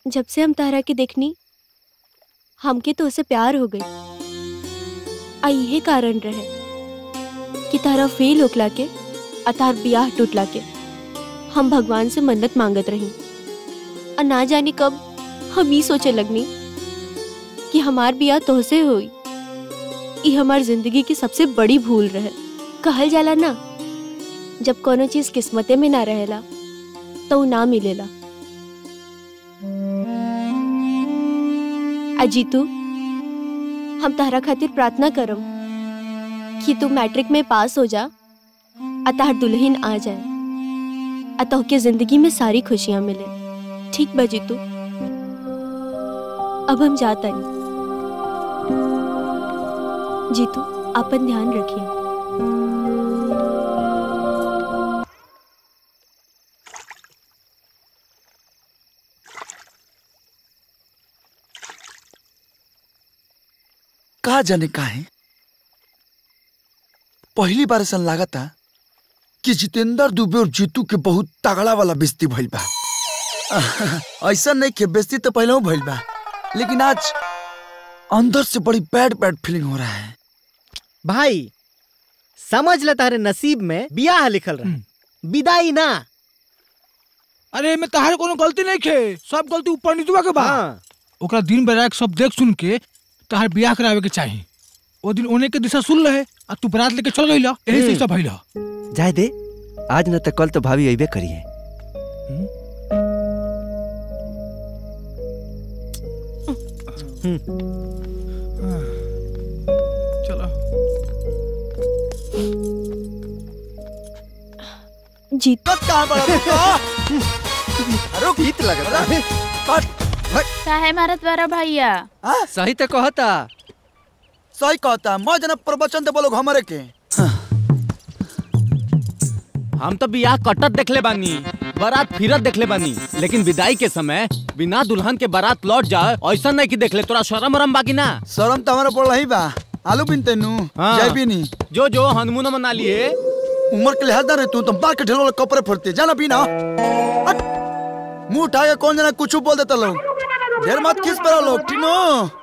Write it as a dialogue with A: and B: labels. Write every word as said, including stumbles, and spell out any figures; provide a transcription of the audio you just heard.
A: जब से हम तारा के देखनी हमके तो उसे प्यार हो गई। आ यही कारण रहे कि तारा फेल होकला के अतार ब्याह टूटला के हम भगवान से मन्नत मांगत रही। और ना जाने कब हम ही सोचे लगनी कि हमार ब्याह तोहसे हुई। ये हमार जिंदगी की सबसे बड़ी भूल रहे। कहल जाला ना, जब कोनो चीज किस्मते में ना रहेला तो ना मिलेला। अजीतू, हम तारा खातिर प्रार्थना करम कि तू मैट्रिक में पास हो जा, अतार दुल्हन आ जाए, अतः के जिंदगी में सारी खुशियां मिले। ठीक बा जीतू, अब हम जाता नहीं। जीतू, अपन ध्यान रखिए।
B: कहा जाने काहे पहली बार ऐसा लागता कि जितेंद्र दुबे और जीतू के बहुत तगड़ा वाला बेइज्जती भइल बा। ऐसा नहीं कि बेइज्जती तो पहले ही भइल बा, लेकिन आज अंदर से बड़ी बैड बैड फीलिंग हो रहा है।
C: भाई समझ ले, तारे नसीब में बियाह लिखल रहा, विदाई ना।
D: अरे मैं तारे कोनो गलती नहीं खे, सब गलती ऊपर नीचवा के बा।
C: हाँ।
D: ओकरा दिन बरात सब देख सुन के तार बियाह करावे के चाहिए। वो दिन ओने के दिशा सुन रहे और तू बरात लेके चल गईला, यही से सब भइला।
E: जाए दे, आज न तो कल तो भाभी अइबे करी है।
D: चलो
A: जीत
B: कहाँ बड़ा अरे गीत लगता है।
F: काहे मारत बारा भैया?
E: सही तो कहता।
B: सही कहता। मैं जना प्रवचन दे बोलो हमारे के।
G: हम तो बियाह कटत देखले बानी, बारात फिरत देखले बानी, लेकिन विदाई के समय बिना दुल्हन के बारात लौट जाए ऐसा नहीं कि देखले। तोरा शर्म वरम बाकी ना?
B: शर्म तो हमारा पड़ रही बा। आलू बिनते नु जाय भी नहीं।
G: जो जो हनुमान मना लिए।
B: उम्र के लिहाज ना रहे तू, तुम बाल के ढेलों कपड़े फरते जाना भी ना। मुंह उठा के कौन जना कुछ बोल देता लोग। ढेर मत खींच पड़ा लोग, ठीक नो।